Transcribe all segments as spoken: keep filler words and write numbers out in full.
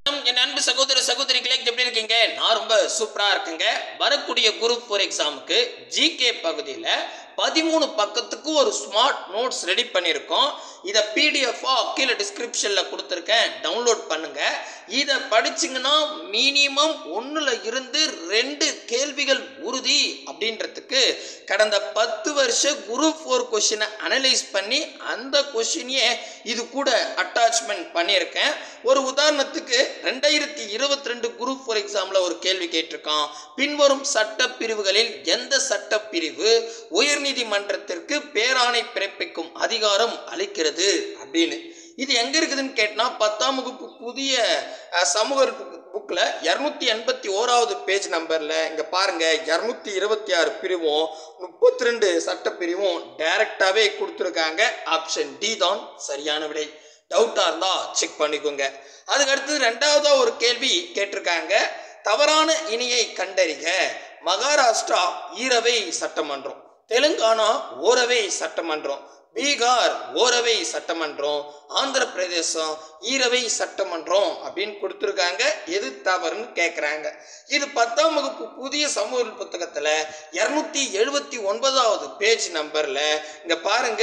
என் அன்பு சகோதர சகோதரிகளே எப்படி இருக்கீங்க? நான் ரொம்ப சூப்பரா இருக்கேங்க. வரக்கூடிய குரூப் ஃபோர் எக்ஸாமுக்கு ஜிகே பகுதியில் பதிமூணு பக்கத்துக்கு ஒரு ஸ்மார்ட் நோட்ஸ் ரெடி பண்ணியிருக்கோம். இதை பிடிஎஃபா கீழே டிஸ்கிரிப்ஷனில் கொடுத்துருக்கேன், டவுன்லோட் பண்ணுங்க. இதை படிச்சிங்கன்னா மினிமம் ஒன்றில் இருந்து ரெண்டு கேள்விகள் உறுதி அப்படின்றதுக்கு கடந்த பத்து வருஷ குரூப் ஃபோர் கொஷினை அனலைஸ் பண்ணி அந்த கொஷினையே இது கூட அட்டாச்மெண்ட் பண்ணியிருக்கேன். ஒரு உதாரணத்துக்கு ரெண்டாயிரத்தி இருபத்தி ரெண்டு குரூப் ஃபோர் எக்ஸாமில் ஒரு கேள்வி கேட்டிருக்கான். பின்வரும் சட்ட பிரிவுகளில் எந்த சட்டப்பிரிவு உயர்நீதிமன்றத்திற்கு பேராணை பிறப்பிக்கும் அதிகாரம் அளிக்கிறது அப்படின்னு. இது எங்க இருக்குதுன்னு கேட்டா பத்தாம் வகுப்பு புதிய சமூக புக்ல இருநூத்தி எண்பத்தி ஓராவது பேஜ் நம்பர்ல இங்க பாருங்க, இருநூத்தி இருபத்தி ஆறு பிரிவும் முப்பத்தி ரெண்டு சட்ட பிரிவும் டைரக்டாவே கொடுத்துருக்காங்க. ஆப்ஷன் டி தான் சரியான விடை. டவுட்டா இருந்தா செக் பண்ணிக்கோங்க. அதுக்கு அடுத்து ரெண்டாவதா ஒரு கேள்வி கேட்டிருக்காங்க. தவறான இணையை கண்டறிக. மகாராஷ்டிரா ஈரவை சட்டமன்றம், தெலுங்கானா ஓரவை சட்டமன்றம், பீகார் ஓரவை சட்டமன்றம், ஆந்திர பிரதேசம் ஈரவை சட்டமன்றம் அப்படின்னு கொடுத்துருக்காங்க. எது தவறுன்னு கேட்குறாங்க. இது பத்தாம் வகுப்பு புதிய சமூக புத்தகத்தில் இரநூத்தி எழுபத்தி ஒன்பதாவது பேஜ் நம்பரில் இங்கே பாருங்க,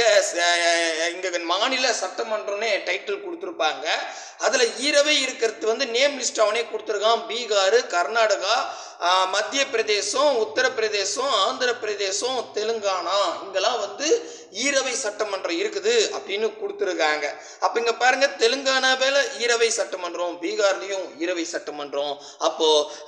இங்கே மாநில சட்டமன்றம்னே டைட்டில் கொடுத்துருப்பாங்க. அதில் ஈரவை இருக்கிறது வந்து நேம் லிஸ்ட் அவனே கொடுத்துருக்கான். பீகார், கர்நாடகா, மத்திய பிரதேசம், உத்தரப்பிரதேசம், ஆந்திர பிரதேசம், தெலுங்கானா இங்கெல்லாம் வந்து ஈரவை சட்டமன்றம் இருக்குது அப்படின்னு கொடுத்துருக்காங்க. அப்போ இங்கே பாருங்க, தெலுங்கானாவில் ஈரவை சட்டமன்றம், பீகார்லேயும் ஈரவை சட்டமன்றம். அப்போ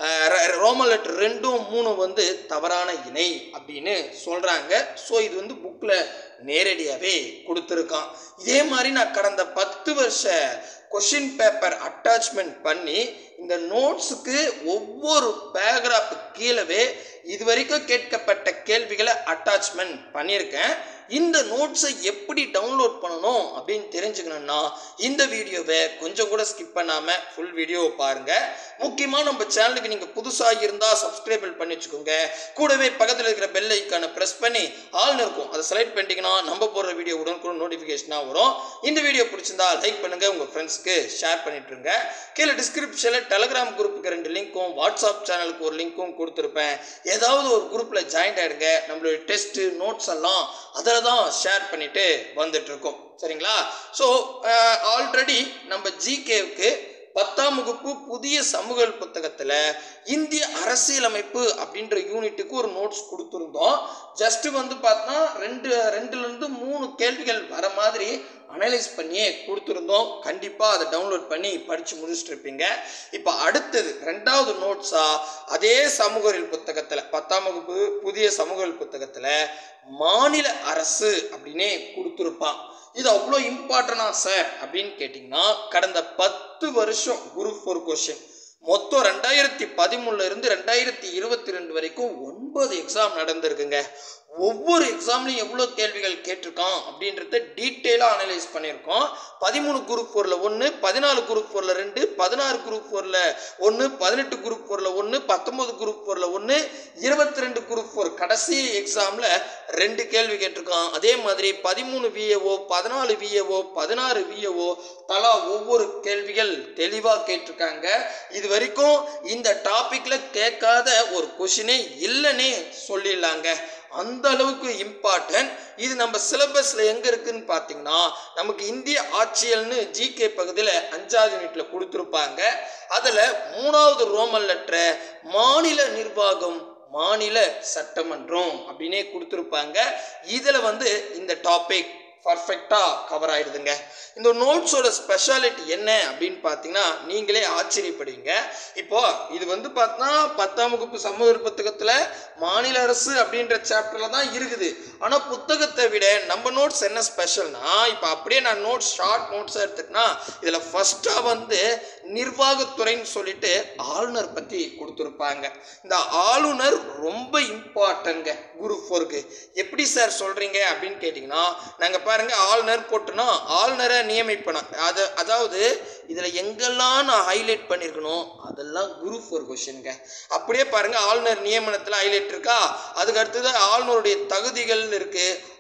ரோமன் லெட்டர் ரெண்டும் மூணு வந்து தவறான இணை அப்படின்னு சொல்றாங்க. ஸோ இது வந்து புக்கில் நேரடியாகவே கொடுத்துருக்கான். இதே மாதிரி நான் கடந்த பத்து வருஷ கொஷின் பேப்பர் அட்டாச்மெண்ட் பண்ணி இந்த நோட்ஸுக்கு ஒவ்வொரு பேராகிராஃப் கீழவே இது வரைக்கும் கேட்கப்பட்ட கேள்விகளை அட்டாச்மெண்ட் பண்ணியிருக்கேன். இந்த நோட்ஸை எப்படி டவுன்லோட் பண்ணணும் அப்படின்னு தெரிஞ்சுக்கணும்னா இந்த வீடியோவை கொஞ்சம் கூட ஸ்கிப் பண்ணாமல் ஃபுல் வீடியோவை பாருங்கள். முக்கியமாக நம்ம சேனலுக்கு நீங்கள் புதுசாக இருந்தால் சப்ஸ்கிரைபிள் பண்ணி வச்சுக்கோங்க. கூடவே பக்கத்தில் இருக்கிற பெல் ஐக்கானை ப்ரெஸ் பண்ணி ஆல்னு இருக்கும், அதை செலக்ட் பண்ணிட்டீங்கன்னா நம்ம போடுற வீடியோ உடனுக்குடன் நோட்டிஃபிகேஷனாக வரும். இந்த வீடியோ பிடிச்சிருந்தா லைக் பண்ணுங்கள், உங்கள் ஃப்ரெண்ட்ஸ்க்கு ஷேர் பண்ணிட்டுருங்க. கீழே டிஸ்கிரிப்ஷனில் டெலகிராம் குரூப்புக்கு ரெண்டு லிங்க்கும் வாட்ஸ்அப் சேனலுக்கு ஒரு லிங்க்கும் கொடுத்துருப்பேன். ஏதாவது ஒரு குரூப்பில் ஜாயின் ஆகிடுங்க. நம்மளுடைய டெஸ்ட்டு நோட்ஸ் எல்லாம் அதில் தான் ஷேர் பண்ணிட்டு வந்துட்டு இருக்கோம். சரிங்களா? ஸோ ஆல்ரெடி நம்ம ஜிகேவுக்கு பத்தாம் வகுப்பு புதிய சமூக புத்தகத்தில் இந்திய அரசியலமைப்பு அப்படின்ற யூனிட்டுக்கு ஒரு நோட்ஸ் கொடுத்துருந்தோம். ஜஸ்ட் வந்து பார்த்தா ரெண்டு ரெண்டுலேருந்து மூணு கேள்விகள் வர மாதிரி அனலைஸ் பண்ணியே கொடுத்துருந்தோம். கண்டிப்பாக அதை டவுன்லோட் பண்ணி படித்து முடிச்சுட்டு இருப்பீங்க. இப்போ அடுத்தது ரெண்டாவது நோட்ஸாக அதே சமூக புத்தகத்தில் பத்தாம் வகுப்பு புதிய சமூக புத்தகத்தில் மாநில அரசு அப்படின்னே கொடுத்துருப்பான். இது அவ்வளோ இம்பார்ட்டனா சார் அப்படின்னு கேட்டிங்கன்னா கடந்த பத்து வருஷம் குரூப் ஃபோர் கொஸ்டின் மொத்தம் ரெண்டாயிரத்தி பதிமூணுல இருந்து ரெண்டாயிரத்தி இருபத்தி ரெண்டு வரைக்கும் ஒன்பது எக்ஸாம் நடந்திருக்குங்க. ஒவ்வொரு எக்ஸாம்லையும் எவ்வளோ கேள்விகள் கேட்டிருக்கான் அப்படின்றத டீட்டெயிலாக அனலைஸ் பண்ணியிருக்கோம். பதிமூணு குரூப் ஃபோரில் ஒன்று, பதினாலு குரூப் ஃபோரில் ரெண்டு, பதினாறு குரூப் ஃபோரில் ஒன்று, பதினெட்டு குரூப் ஃபோரில் ஒன்று, பத்தொம்பது குரூப் ஃபோரில் ஒன்று, இருபத்தி ரெண்டு குரூப் ஃபோர் கடைசி எக்ஸாமில் ரெண்டு கேள்வி கேட்டிருக்கான். அதே மாதிரி பதிமூணு விஏஓ, பதினாலு விஏஓ, பதினாறு விஏஓ தலா ஒவ்வொரு கேள்விகள் தெளிவாக கேட்டிருக்காங்க. இது வரைக்கும் இந்த டாப்பிக்கில் கேட்காத ஒரு கொஷினே இல்லைன்னே சொல்லிடலாங்க. அந்த அளவுக்கு இம்பார்ட்டன்ட். இது நம்ம சிலபஸ்ல எங்க இருக்குன்னு பார்த்தீங்கன்னா நமக்கு இந்திய ஆட்சியல்னு ஜிகே பகுதியில் அஞ்சாவது யூனிட்ல கொடுத்துருப்பாங்க. அதில் மூணாவது ரோமன் லெட்டரை மாநில நிர்வாகம், மாநில சட்டமன்றம் அப்படின்னே கொடுத்துருப்பாங்க. இதில் வந்து இந்த டாபிக் பர்ஃபெக்டாக கவர் ஆகிடுதுங்க. இந்த நோட்ஸோட ஸ்பெஷாலிட்டி என்ன அப்படின்னு பார்த்தீங்கன்னா நீங்களே ஆச்சரியப்படுவீங்க. இப்போ இது வந்து பார்த்தா பத்தாம் வகுப்பு சமூக புத்தகத்தில் மாநில அரசு அப்படின்ற சாப்டரில் தான் இருக்குது. ஆனால் புத்தகத்தை விட நம்ம நோட்ஸ் என்ன ஸ்பெஷல்னா, இப்போ அப்படியே நான் நோட்ஸ் ஷார்ட் நோட்ஸாக எடுத்துக்கினா இதில் ஃபஸ்ட்டாக வந்து நிர்வாகத்துறைன்னு சொல்லிட்டு ஆளுநர் பற்றி கொடுத்துருப்பாங்க. இந்த ஆளுநர் ரொம்ப இம்பார்ட்டன்ங்க குரூப் ஃபோருக்கு. எப்படி சார் சொல்கிறீங்க அப்படின்னு கேட்டிங்கன்னா நாங்கள் பாருங்க ஆளுநர் போட்டோன்னா ஆளுநரை நியமிப்பணும். அது அதாவது இதில் எங்கெல்லாம் நான் ஹைலைட் பண்ணியிருக்கணும் அதெல்லாம் குரூப் ஃபோர் கொஸ்டின்ங்க. அப்படியே பாருங்க ஆளுநர் நியமனத்தில் ஹைலைட் இருக்கா. அதுக்கு அடுத்தது ஆளுநருடைய தகுதிகள் இருக்கு,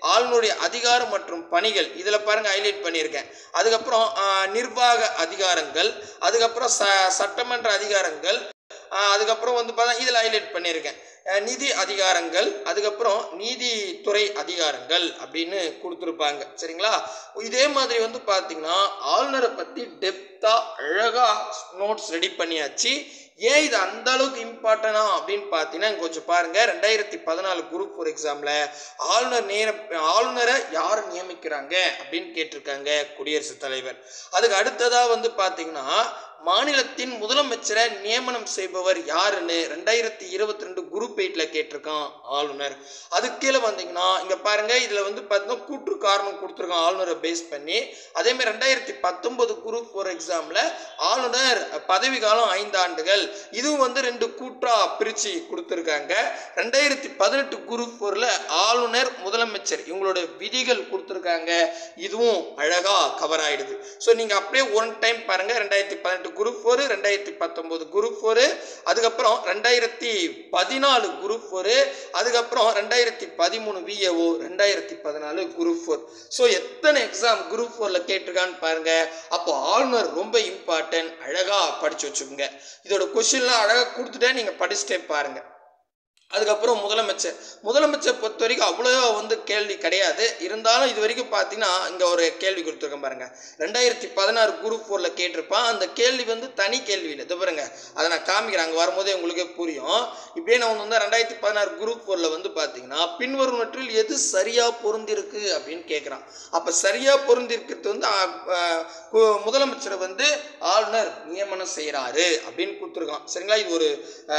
ஆளுநருடைய அதிகாரம் மற்றும் பணிகள் இதில் பாருங்க ஹைலைட் பண்ணியிருக்கேன். அதுக்கப்புறம் நிர்வாக அதிகாரங்கள், அதுக்கப்புறம் ச சட்டமன்ற அதிகாரங்கள், அதுக்கப்புறம் வந்து பார்த்தா இதில் ஹைலைட் பண்ணியிருக்கேன் நிதி அதிகாரங்கள், அதுக்கப்புறம் நீதித்துறை அதிகாரங்கள் அப்படின்னு கொடுத்துருப்பாங்க. சரிங்களா? இதே மாதிரி வந்து பார்த்தீங்கன்னா ஆளுநரை பற்றி டெப்த்தாக அழகாக நோட்ஸ் ரெடி பண்ணியாச்சு. ஏன் இது அந்த அளவுக்கு இம்பார்ட்டனா அப்படின்னு பார்த்தீங்கன்னா கொஞ்சம் பாருங்க. ரெண்டாயிரத்தி பதினாலு குரூப் ஃபோர் எக்ஸாம்ல ஆளுநர் நேர ஆளுநரை யார் நியமிக்கிறாங்க அப்படின்னு கேட்டிருக்காங்க குடியரசுத் தலைவர். அதுக்கு அடுத்ததாக வந்து பார்த்தீங்கன்னா மாநிலத்தின் முதலமைச்சரை நியமனம் செய்பவர் யாருன்னு ரெண்டாயிரத்தி இருபத்தி ரெண்டு குரூப் எயிட்ல கேட்டிருக்கான் ஆளுநர். அது கீழே வந்தீங்கன்னா இங்க பாருங்க, இதுல வந்து பார்த்தீங்கன்னா கூற்று காரணம் கொடுத்துருக்கான் ஆளுநரை பேஸ் பண்ணி. அதே மாதிரி ரெண்டாயிரத்தி பத்தொன்பது குரூப் ஃபோர் எக்ஸாம்ல ஆளுநர் பதவி காலம் ஐந்து ஆண்டுகள், இதுவும் வந்து ரெண்டு கூற்றா பிரிச்சு கொடுத்துருக்காங்க. ரெண்டாயிரத்தி பதினெட்டு குரூப் ஃபோர்ல ஆளுநர் முதலமைச்சர் இவங்களோட விதிகள் கொடுத்துருக்காங்க. இதுவும் அழகா கவர் ஆயிடுது. ஸோ நீங்க அப்படியே ஒன் டைம் பாருங்க. ரெண்டாயிரத்தி பதினெட்டு குரூப் ஃபோர், ரெண்டாயிரத்தி பத்தொன்பது குரூப் ஃபோர், அதுக்கப்புறம் ரெண்டாயிரத்தி பதினாலு குரூப் ஃபோர், அதுக்கப்புறம் ரெண்டாயிரத்தி பதிமூணு விஏஓ, ரெண்டாயிரத்தி பதினாலு குரூப் ஃபோர். ஸோ எத்தனை எக்ஸாம் குரூப் ஃபோர்ல கேட்டிருக்கான்னு பாருங்க. அப்போ ஆளுநர் ரொம்ப இம்பார்ட்டன்ட், அழகா படிச்சு வச்சுக்கோங்க. இதோட கொஸ்டின்லாம் அழகா கொடுத்துட்டேன், நீங்க படிச்சுட்டே பாருங்க. அதுக்கப்புறம் முதலமைச்சர் முதலமைச்சர் பொறுத்த வரைக்கும் அவ்வளோ வந்து கேள்வி கிடையாது. இருந்தாலும் இது வரைக்கும் பார்த்தீங்கன்னா இங்கே ஒரு கேள்வி கொடுத்துருக்கேன் பாருங்க. ரெண்டாயிரத்தி பதினாறு குரூப் ஃபோரில் கேட்டிருப்பான். அந்த கேள்வி வந்து தனி கேள்வி இல்லை. இது பாருங்க, அதை நான் காமிக்கிறேன், அங்கே வரும்போதே உங்களுக்கே புரியும். இப்படியே நான் வந்து ரெண்டாயிரத்தி பதினாறு குரூப் ஃபோரில் வந்து பார்த்தீங்கன்னா பின்வருவற்றில் எது சரியா பொருந்திருக்கு அப்படின்னு கேட்குறான். அப்போ சரியா பொருந்திருக்கிறது வந்து முதலமைச்சரை வந்து ஆளுநர் நியமனம் செய்கிறாரு அப்படின்னு கொடுத்துருக்கான். சரிங்களா? இது ஒரு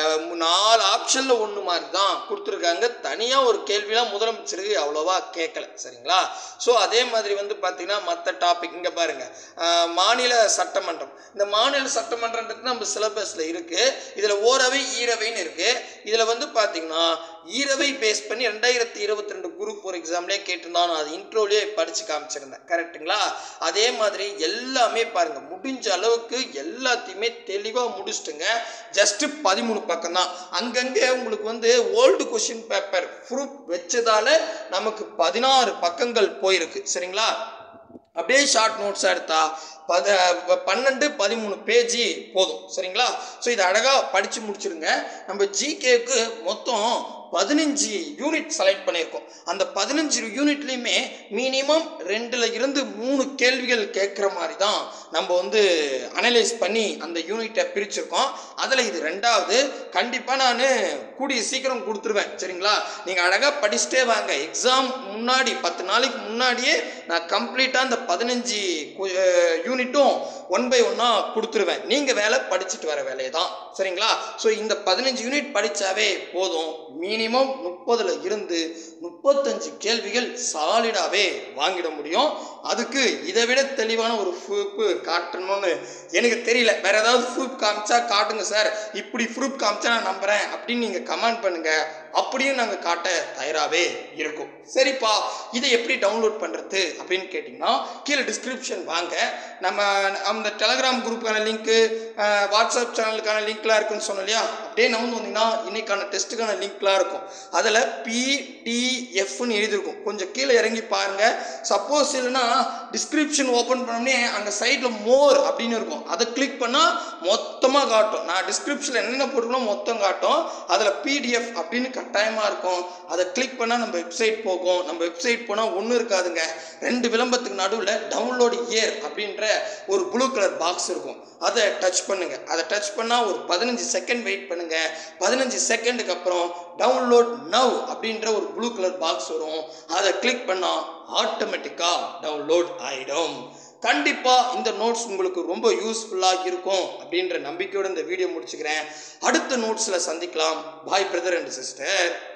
நாலு ஆப்ஷன்ல ஒன்று மாதிரி தான் கொடுத்துருக்காங்க. தனியா ஒரு கேள்விலாம் முதலமைச்சருக்கு அவ்வளவா கேட்கல. சரிங்களா? ஸோ அதே மாதிரி வந்து பார்த்தீங்கன்னா மற்ற டாபிக் இங்கே பாருங்க. மாநில சட்டமன்றம், இந்த மாநில சட்டமன்றன்றது நம்ம சிலபஸ்ல இருக்கு. இதுல ஓரவை ஈரவைன்னு இருக்கு. இதுல வந்து பார்த்தீங்கன்னா ஈரவை பேஸ் பண்ணி ரெண்டாயிரத்தி இருபத்தி ரெண்டு குரூப் ஃபோர் எக்ஸாம்லேயே கேட்டிருந்தான். அது இன்ட்ரோலேயே படிச்சு காமிச்சிருந்தேன். கரெக்டுங்களா? அதே மாதிரி எல்லாமே பாருங்க, முடிஞ்ச அளவுக்கு எல்லாத்தையுமே தெளிவாக முடிச்சுட்டுங்க. ஜஸ்ட் பதிமூணு பக்கம் தான். அங்கங்கே உங்களுக்கு வந்து ஓல்டு கொஸ்டின் பேப்பர் ப்ரூஃப் வச்சதால நமக்கு பதினாறு பக்கங்கள் போயிருக்கு. சரிங்களா? அப்படியே ஷார்ட் நோட்ஸ் எடுத்தா பத பன்னெண்டு பதிமூணு பேஜி போதும். சரிங்களா? ஸோ இதை அழகாக படித்து முடிச்சிருங்க. நம்ம ஜிகேக்கு மொத்தம் பதினஞ்சு யூனிட் செலக்ட் பண்ணியிருக்கோம். அந்த பதினஞ்சு யூனிட்லையுமே மினிமம் ரெண்டுல இருந்து மூணு கேள்விகள் கேட்குற மாதிரி தான் நம்ம வந்து அனலைஸ் பண்ணி அந்த யூனிட்டை பிரிச்சிருக்கோம். அதில் இது ரெண்டாவது. கண்டிப்பாக நான் கூடிய சீக்கிரம் கொடுத்துருவேன். சரிங்களா? நீங்கள் அழகாக படிச்சுட்டே வாங்க. எக்ஸாம் முன்னாடி பத்து நாளைக்கு முன்னாடியே நான் கம்ப்ளீட்டாக அந்த பதினஞ்சு யூனிட்டும் ஒன் பை ஒன்னா கொடுத்துருவேன். நீங்கள் வேலை படிச்சுட்டு வர வேலையை தான். சரிங்களா? ஸோ இந்த பதினஞ்சு யூனிட் படித்தாவே போதும். மினிமம் முப்பதுல இருந்து முப்பத்தஞ்சு கேள்விகள் சாலிடாவே வாங்கிட முடியும். அதுக்கு இதை விட தெளிவான ஒரு ப்ரூஃப் காட்டணும்னு எனக்கு தெரியல. வேற ஏதாவது ப்ரூஃப் காமிச்சா காட்டுங்க சார், இப்படி ப்ரூஃப் காமிச்சா நான் நம்புறேன் அப்படின்னு நீங்க கமெண்ட் பண்ணுங்க. அப்படியும் நாங்கள் காட்ட தயாராகவே இருக்கும். சரிப்பா, இதை எப்படி டவுன்லோட் பண்ணுறது அப்படின்னு கேட்டிங்கன்னா கீழே டிஸ்கிரிப்ஷன் வாங்க. நம்ம அந்த டெலகிராம் குரூப்புக்கான லிங்க்கு, வாட்ஸ்அப் சேனலுக்கான லிங்க்லாம் இருக்குன்னு சொன்னோம் இல்லையா? அப்படியே நம்ம வந்தீங்கன்னா இன்னைக்கான டெஸ்ட்டுக்கான லிங்க்லாம் இருக்கும். அதில் பிடிஎஃப்னு எழுதியிருக்கும். கொஞ்சம் கீழே இறங்கி பாருங்கள். சப்போஸ் இல்லைன்னா டிஸ்கிரிப்ஷன் ஓப்பன் பண்ணோடனே அங்கே சைடில் மோர் அப்படின்னு இருக்கும். அதை கிளிக் பண்ணால் மொத்தமாக காட்டும். நான் டிஸ்கிரிப்ஷனில் என்னென்ன போட்டுக்கணும் மொத்தம் காட்டும். அதில் பிடிஎஃப் அப்படின்னு கட்டாயமாக இருக்கும். அதை கிளிக் பண்ணால் நம்ம வெப்சைட் போகும். நம்ம வெப்சைட் போனால் ஒன்றும் இருக்காதுங்க. ரெண்டு விளம்பரத்துக்கு நடுவில் டவுன்லோடு இயர் அப்படின்ற ஒரு ப்ளூ கலர் பாக்ஸ் இருக்கும். அதை டச் பண்ணுங்க. அதை டச் பண்ணால் ஒரு பதினஞ்சு செகண்ட் வெயிட் பண்ணுங்க. பதினஞ்சு செகண்டுக்கு அப்புறம் டவுன்லோட் நவ் அப்படின்ற ஒரு ப்ளூ கலர் பாக்ஸ் வரும். அதை கிளிக் பண்ணால் ஆட்டோமேட்டிக்காக டவுன்லோட் ஆகிடும். கண்டிப்பாக இந்த நோட்ஸ் உங்களுக்கு ரொம்ப யூஸ்ஃபுல்லாக இருக்கும் அப்படின்ற நம்பிக்கையோடு இந்த வீடியோ முடிச்சுக்கிறேன். அடுத்த நோட்ஸில் சந்திக்கலாம். Bye brother and sister.